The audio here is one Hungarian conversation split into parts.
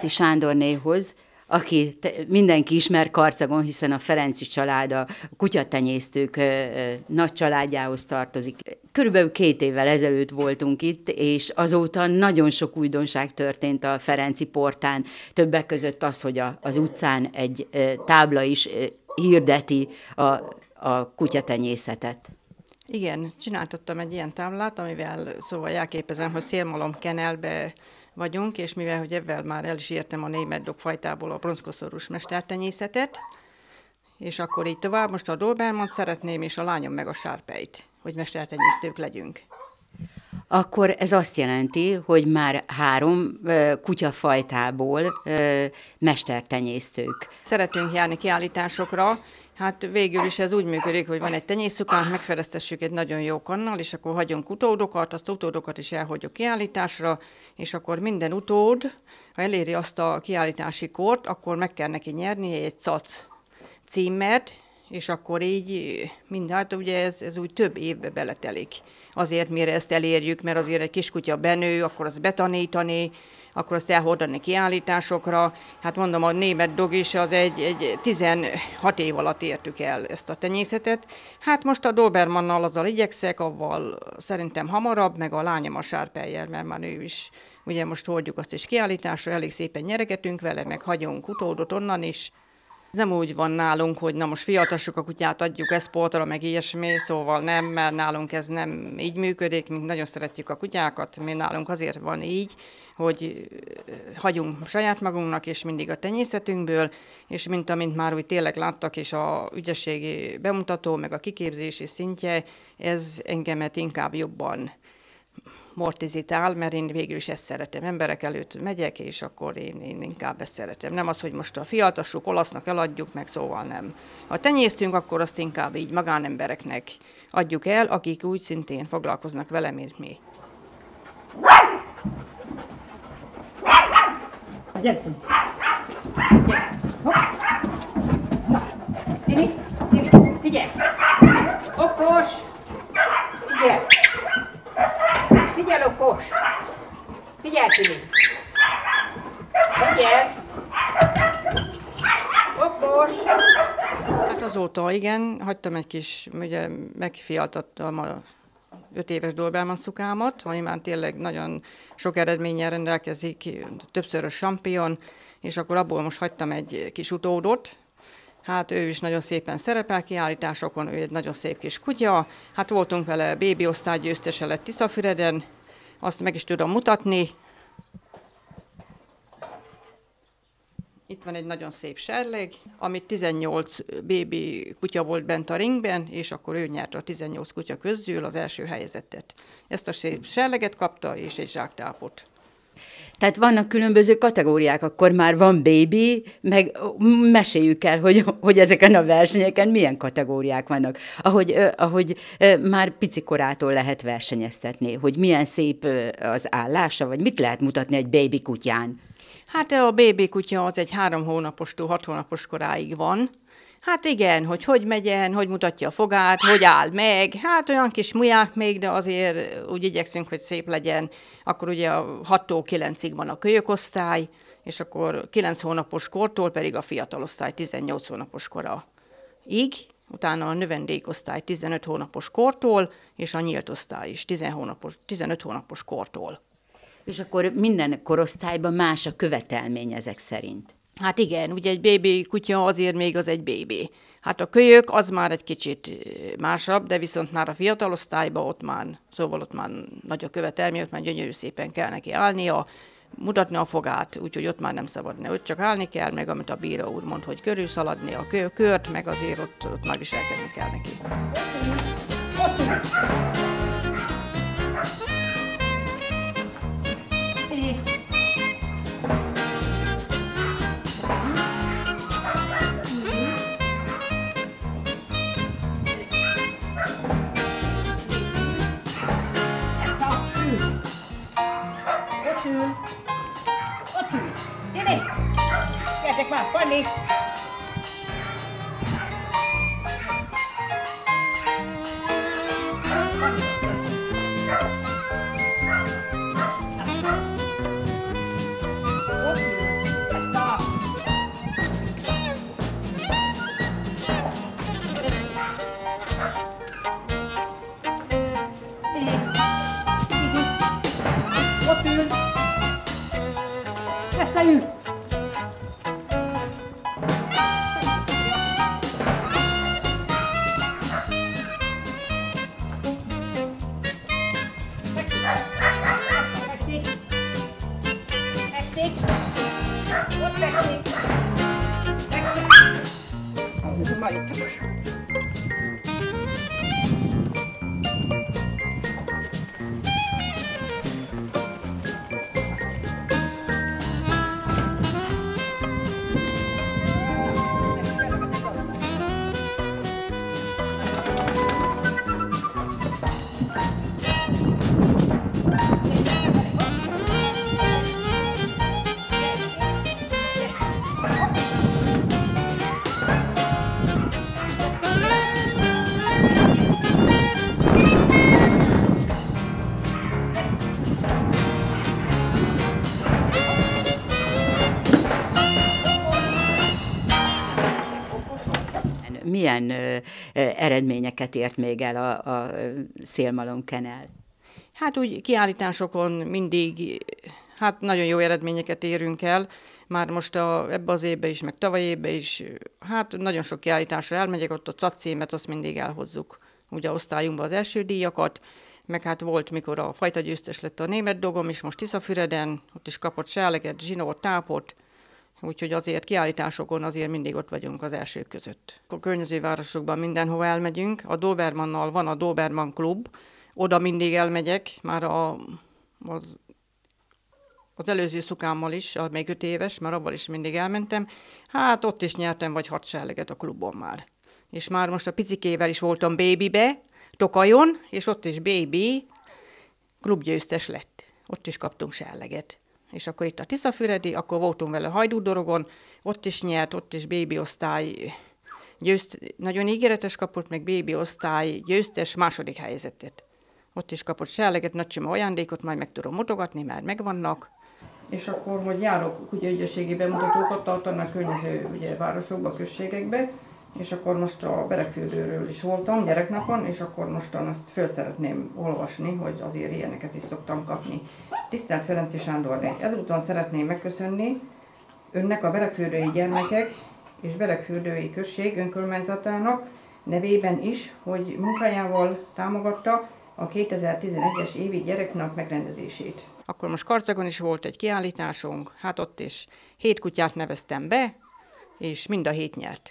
Ferenci Sándornéhoz, aki mindenki ismer Karcagon, hiszen a Ferenci család a kutyatenyésztők nagy családjához tartozik. Körülbelül 2 évvel ezelőtt voltunk itt, és azóta nagyon sok újdonság történt a Ferenci portán. Többek között az, hogy az utcán egy tábla is hirdeti a kutyatenyészetet. Igen, csináltattam egy ilyen táblát, amivel szóval jelképezem, hogy szélmalomkenelbe vagyunk, és mivel hogy ebben már el is értem a német dogfajtából a bronzkoszorús mestertenyészetet, és akkor így tovább, most a Dobermant szeretném, és a lányom meg a Sharpeit, hogy mestertenyésztők legyünk. Akkor ez azt jelenti, hogy már 3 kutyafajtából mestertenyésztők. Szeretünk járni kiállításokra, hát végül is ez úgy működik, hogy van egy tenyészszukánk, megfereztessük egy nagyon jó kannal, és akkor hagyunk utódokat, azt utódokat is elhagyjuk kiállításra, és akkor minden utód, ha eléri azt a kiállítási kort, akkor meg kell neki nyerni egy CAC címet, és akkor így hát ugye ez úgy több évbe beletelik. Azért, mire ezt elérjük, mert azért egy kiskutya benő, akkor azt betanítani, akkor azt elhordani kiállításokra. Hát mondom, a német dog is az egy 16 év alatt értük el ezt a tenyészetet. Hát most a Dobermannal azzal igyekszek, avval szerintem hamarabb, meg a lányom a Sharpejjel, mert már ő is, ugye most hordjuk azt is kiállításra, elég szépen nyeregetünk vele, meg hagyunk utódot onnan is. Nem úgy van nálunk, hogy na most fiatassuk a kutyát, adjuk exportra, meg ilyesmi, szóval nem, mert nálunk ez nem így működik, mi nagyon szeretjük a kutyákat, mi nálunk azért van így, hogy hagyunk saját magunknak, és mindig a tenyészetünkből, és amint már úgy tényleg láttak, és a ügyességi bemutató, meg a kiképzési szintje, ez engemet inkább jobban mortizitál, mert én végül is ezt szeretem. Emberek előtt megyek, és akkor én inkább ezt szeretem. Nem az, hogy most a fiatassuk, olasznak eladjuk, meg szóval nem. Ha tenyésztünk, akkor azt inkább így magánembereknek adjuk el, akik úgy szintén foglalkoznak vele, mint mi. Figyelj! Okos! Figyelj! Figyelj, okos! Figyelj, Timi! Figyelj! Okos! Hát azóta igen, hagytam egy kis, ugye megfialtattam a 5 éves Doberman szukámat, ami már tényleg nagyon sok eredménnyel rendelkezik, többszörös champion, és akkor abból most hagytam egy kis utódot. Hát ő is nagyon szépen szerepel kiállításokon, ő egy nagyon szép kis kutya. Hát voltunk vele, bébi osztály győztese lett Tiszafüreden, azt meg is tudom mutatni. Itt van egy nagyon szép serleg, amit 18 bébi kutya volt bent a ringben, és akkor ő nyerte a 18 kutya közül az első helyezettet. Ezt a szép serleget kapta, és egy zsáktápot. Tehát vannak különböző kategóriák, akkor már van baby, meg meséljük el, hogy ezeken a versenyeken milyen kategóriák vannak. Ahogy már picikorától lehet versenyeztetni, hogy milyen szép az állása, vagy mit lehet mutatni egy baby kutyán? Hát a baby kutya az egy 3 hónapostól 6 hónapos koráig van. Hát igen, hogy megyen, hogy mutatja a fogát, hogy áll meg, hát olyan kis muják még, de azért úgy igyekszünk, hogy szép legyen. Akkor ugye 6-tól 9-ig van a kölyökosztály, és akkor 9 hónapos kortól pedig a fiatalosztály 18 hónapos koraig, utána a növendékosztály 15 hónapos kortól, és a nyílt osztály is 15 hónapos kortól. És akkor minden korosztályban más a követelmény ezek szerint. Hát igen, ugye egy bébi kutya azért még az egy bébi. Hát a kölyök az már egy kicsit másabb, de viszont már a fiatalosztályban ott már nagy a követelmény, ott már gyönyörű szépen kell neki állnia, mutatni a fogát, úgyhogy ott már nem szabad, ott csak állni kell, meg amit a bíró úr mond, hogy körülszaladni a kört, meg azért ott már viselkedni kell neki. Ott ül! Gyere! Gyertek már, Fanni! Ott ül! Milyen eredményeket ért még el a szélmalom kenel? Hát úgy kiállításokon mindig, hát nagyon jó eredményeket érünk el. Már most ebbe az évben is, meg tavaly évben is, hát nagyon sok kiállításra elmegyek, ott a cacímet azt mindig elhozzuk. Ugye osztályunkban az első díjakat, meg hát volt, mikor a fajta győztes lett a német dogom is, most Tiszafüreden, ott is kapott serleget, zsinót, tápot, úgyhogy azért kiállításokon azért mindig ott vagyunk az elsők között. A környező városokban mindenhova elmegyünk, a Dobermannal van a Dobermann klub, oda mindig elmegyek, már az előző szukámmal is, még 5 éves, már abban is mindig elmentem. Hát ott is nyertem vagy 6 serleget a klubon már. És már most a picikével is voltam Babybe, Tokajon, és ott is Baby klubgyőztes lett. Ott is kaptunk serleget. És akkor itt a Tiszafüredi, akkor voltunk vele Hajdúdorogon, ott is nyert, ott is Baby osztály nagyon ígéretes kapott, meg Baby osztály győztes második helyzetet. Ott is kapott serleget, nagy csomó ajándékot, majd meg tudom mutogatni, mert megvannak. És akkor, hogy járok kutyaügyességi bemutatókat tartanak környező ugye, városokba, községekbe, és akkor most a Beregfürdőről is voltam gyereknapon, és akkor mostan azt föl szeretném olvasni, hogy azért ilyeneket is szoktam kapni. Tisztelt Ferenczy Sándorné, ezúton szeretném megköszönni önnek a beregfürdői gyermekek és Beregfürdői község önkormányzatának nevében is, hogy munkájával támogatta a 2011-es évi gyereknap megrendezését. Akkor most Karcagon is volt egy kiállításunk, hát ott is 7 kutyát neveztem be, és mind a 7 nyert.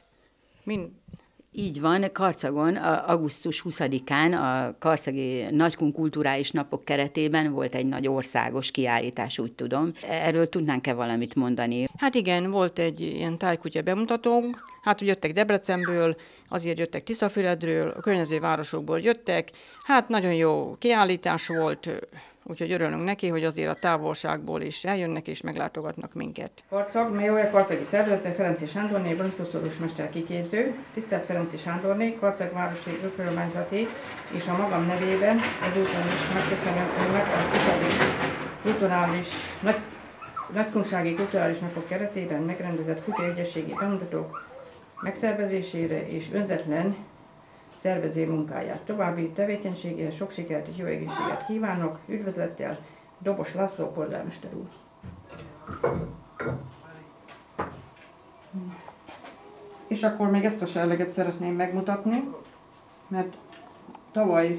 Így van, Karcagon augusztus 20-án a Karcagi Nagykun Kulturális Napok keretében volt egy nagy országos kiállítás, úgy tudom. Erről tudnánk-e valamit mondani? Hát igen, volt egy ilyen tájkutya bemutatónk, hát jöttek Debrecenből, azért jöttek Tiszafüredről, a környező városokból jöttek, hát nagyon jó kiállítás volt, úgyhogy örülünk neki, hogy azért a távolságból is eljönnek és meglátogatnak minket. Karcag, melyója Karcagi szervezete, Ferenczy Sándorné, bronzkoszorús mester kiképző. Tisztelt Ferenczy Sándorné, Karcag városi önkormányzati és a magam nevében ezúton is megköszönöm önnek a kulturális, nagykunsági kulturális napok keretében megrendezett kutyaügyességi bemutatók megszervezésére és önzetlen szervező munkáját. További tevékenységéhez sok sikert és jó egészséget kívánok. Üdvözlettel, Dobos László polgármester úr. És akkor még ezt a serleget szeretném megmutatni, mert tavaly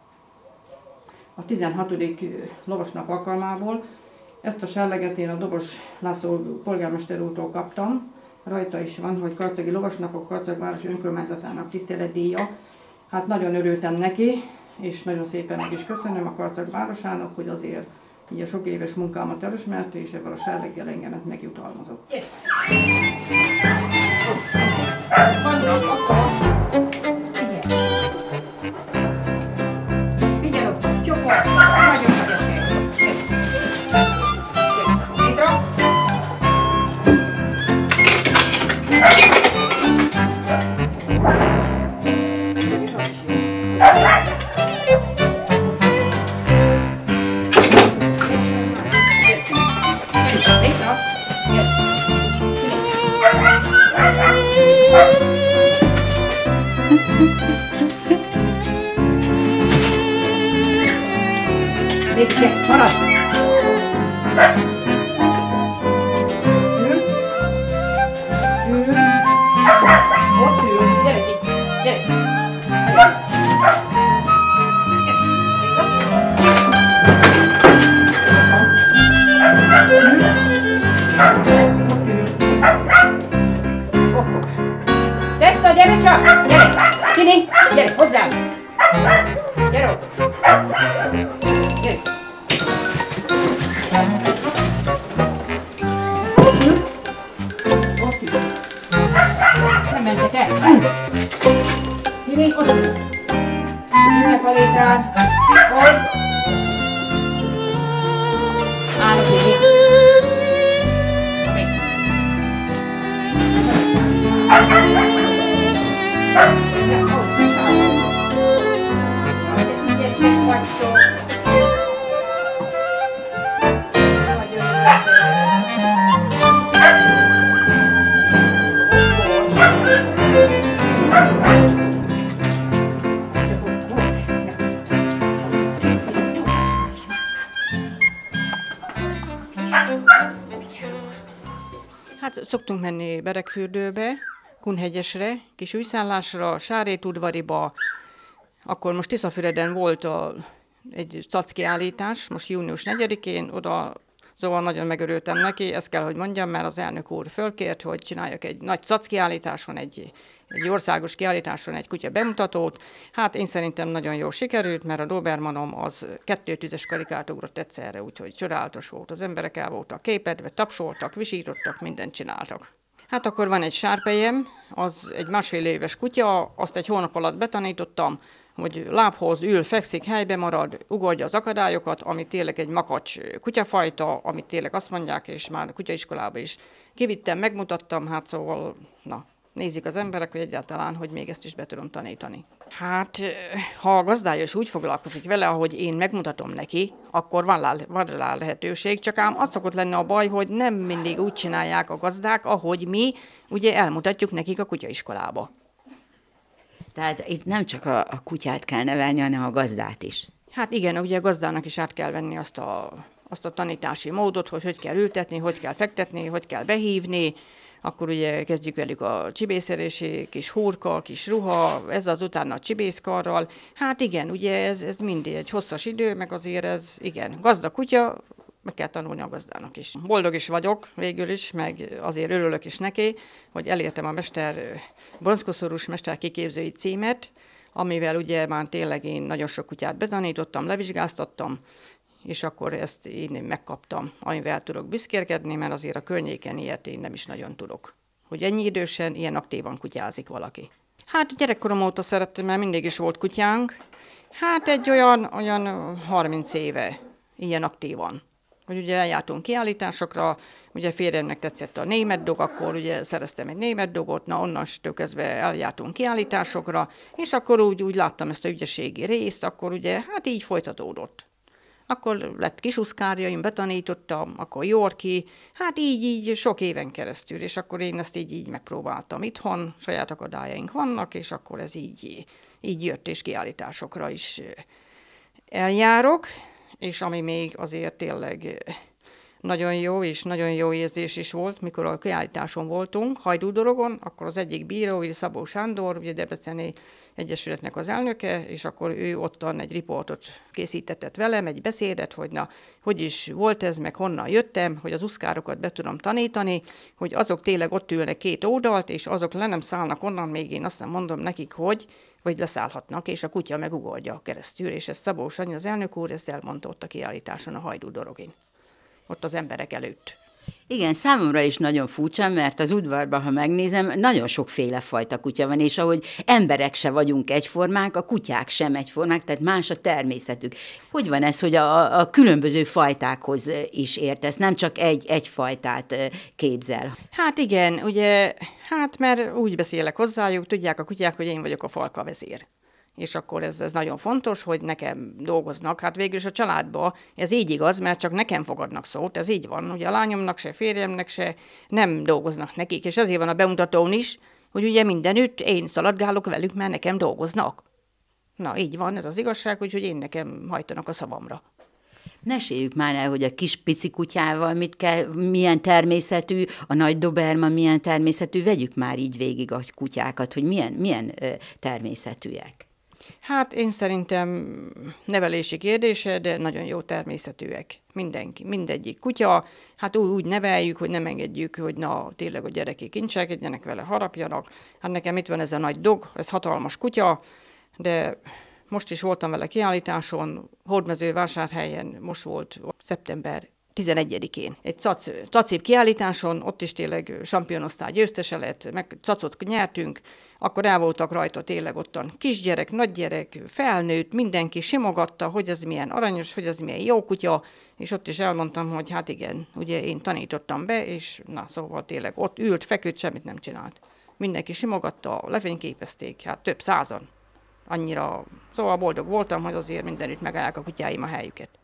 a 16. lovasnap alkalmából ezt a serleget én a Dobos László polgármester úrtól kaptam. Rajta is van, hogy Karcagi Lovasnapok Karcag város önkormányzatának tiszteletdíja. Hát nagyon örültem neki, és nagyon szépen meg is köszönöm a Karcag városának, hogy azért így a sok éves munkámat elismerte, és ebben a serleggel engemet megjutalmazott. Figyelj, csoport! Nagyon Rosa, gyere csak! Gyere! Tini, gyere, hozzám! Gyere! Gyere! Nem mentek el! Tini, oda! Tini, a palétrán! Hol? Állj, Tini! Ügyesek vagytok! Nagyon Hát szoktunk menni Beregfürdőbe, Kunhegyesre, kis újszállásra, Sárét-udvariba, akkor most Tiszafüreden volt egy cackiállítás, most június 4-én, oda szóval nagyon megörültem neki, ezt kell, hogy mondjam, mert az elnök úr fölkért, hogy csináljak egy nagy cackiállításon, egy országos kiállításon egy kutya bemutatót. Hát én szerintem nagyon jól sikerült, mert a Dobermanom az 2 tüzes karikát ugrott egyszerre, úgyhogy csodálatos volt. Az emberek el voltak képedve, tapsoltak, visítottak, mindent csináltak. Hát akkor van egy sárpejem, az egy 1,5 éves kutya, azt egy hónap alatt betanítottam, hogy lábhoz ül, fekszik, helybe marad, ugorja az akadályokat, ami tényleg egy makacs kutyafajta, amit tényleg azt mondják, és már a kutyaiskolába is kivittem, megmutattam, hát szóval, na, nézik az emberek, hogy egyáltalán, hogy még ezt is be tudom tanítani. Hát, ha a gazdája is úgy foglalkozik vele, ahogy én megmutatom neki, akkor van rá lehetőség, csak ám az szokott lenni a baj, hogy nem mindig úgy csinálják a gazdák, ahogy mi ugye elmutatjuk nekik a kutyaiskolába. Tehát itt nem csak a kutyát kell nevelni, hanem a gazdát is. Hát igen, ugye a gazdának is át kell venni azt a tanítási módot, hogy kell ültetni, hogy kell fektetni, hogy kell behívni, akkor ugye kezdjük velük a csibészerési, kis hurka, kis ruha, ez az utána a csibészkarral. Hát igen, ugye ez mindig egy hosszas idő, meg azért ez, igen, gazda kutya, meg kell tanulni a gazdának is. Boldog is vagyok végül is, meg azért örülök is neki, hogy elértem a bronzkoszorús mester kiképzői címet, amivel ugye már tényleg én nagyon sok kutyát betanítottam, levizsgáztattam, és akkor ezt én megkaptam, amivel tudok büszkélkedni, mert azért a környéken ilyet én nem is nagyon tudok. Hogy ennyi idősen, ilyen aktívan kutyázik valaki. Hát gyerekkorom óta szerettem, mert mindig is volt kutyánk. Hát egy olyan 30 éve ilyen aktívan. Hogy ugye eljártunk kiállításokra, ugye férjemnek tetszett a német dog, akkor ugye szereztem egy német dogot, na onnantól kezdve eljártunk kiállításokra, és akkor úgy láttam ezt a ügyességi részt, akkor ugye hát így folytatódott. Akkor lett kisuszkárjaim, betanítottam, akkor Yorkie, hát így sok éven keresztül, és akkor én ezt így megpróbáltam itthon, saját akadályaink vannak, és akkor ez így jött, és kiállításokra is eljárok, és ami még azért tényleg nagyon jó, és nagyon jó érzés is volt, mikor a kiállításon voltunk, Hajdúdorogon, akkor az egyik bíró, Szabó Sándor, ugye Debreceni Egyesületnek az elnöke, és akkor ő ottan egy riportot készítetett velem, egy beszédet, hogy na, hogy is volt ez, meg honnan jöttem, hogy az uszkárokat be tudom tanítani, hogy azok tényleg ott ülnek 2 oldalt, és azok le nem szállnak onnan, még én azt nem mondom nekik, hogy vagy leszállhatnak, és a kutya megugorja keresztül, és ez Szabó Sanyi, az elnök úr, ezt elmondta ott a kiállításon a Hajdúdorogin, ott az emberek előtt. Igen, számomra is nagyon furcsa, mert az udvarban, ha megnézem, nagyon sokféle fajta kutya van, és ahogy emberek se vagyunk egyformák, a kutyák sem egyformák, tehát más a természetük. Hogy van ez, hogy a különböző fajtákhoz is értesz, nem csak egy fajtát képzel? Hát igen, ugye, hát mert úgy beszélek hozzájuk, tudják a kutyák, hogy én vagyok a falka vezér. És akkor ez nagyon fontos, hogy nekem dolgoznak. Hát végül is a családban ez így igaz, mert csak nekem fogadnak szót, ez így van. Ugye a lányomnak se, férjemnek se nem dolgoznak nekik, és azért van a bemutatón is, hogy ugye mindenütt én szaladgálok velük, mert nekem dolgoznak. Na, így van, ez az igazság, úgyhogy én nekem hajtanak a szavamra. Meséljük már el, hogy a kis pici kutyával milyen természetű, a nagy doberman milyen természetű, vegyük már így végig a kutyákat, hogy milyen természetűek. Hát én szerintem nevelési kérdése, de nagyon jó természetűek. Mindenki, mindegyik kutya. Hát úgy neveljük, hogy nem engedjük, hogy na tényleg a gyerekek kincselkedjenek vele, harapjanak. Hát nekem itt van ez a nagy dog, ez hatalmas kutya, de most is voltam vele kiállításon, Hódmezővásárhelyen, most volt szeptember 11-én. Egy cacép kiállításon, ott is tényleg championosztály győztese lett, meg cacot nyertünk, akkor el voltak rajta tényleg ottan kisgyerek, nagygyerek, felnőtt, mindenki simogatta, hogy ez milyen aranyos, hogy ez milyen jó kutya, és ott is elmondtam, hogy hát igen, ugye én tanítottam be, és na szóval tényleg ott ült, feküdt, semmit nem csinált. Mindenki simogatta, lefényképezték, hát több százan. Annyira, szóval boldog voltam, hogy azért mindenütt megállják a kutyáim a helyüket.